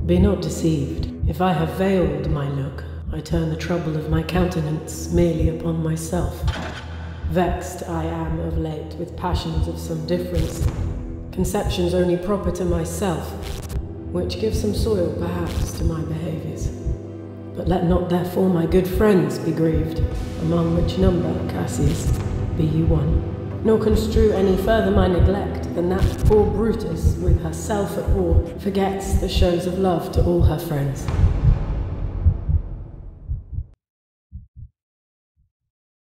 Be not deceived. If I have veiled my look, I turn the trouble of my countenance merely upon myself. Vexed I am of late with passions of some difference, conceptions only proper to myself, which give some soil perhaps to my behaviours. But let not therefore my good friends be grieved, among which number, Cassius, be you one. Nor construe any further my neglect than that poor Brutus, with herself at war, forgets the shows of love to all her friends.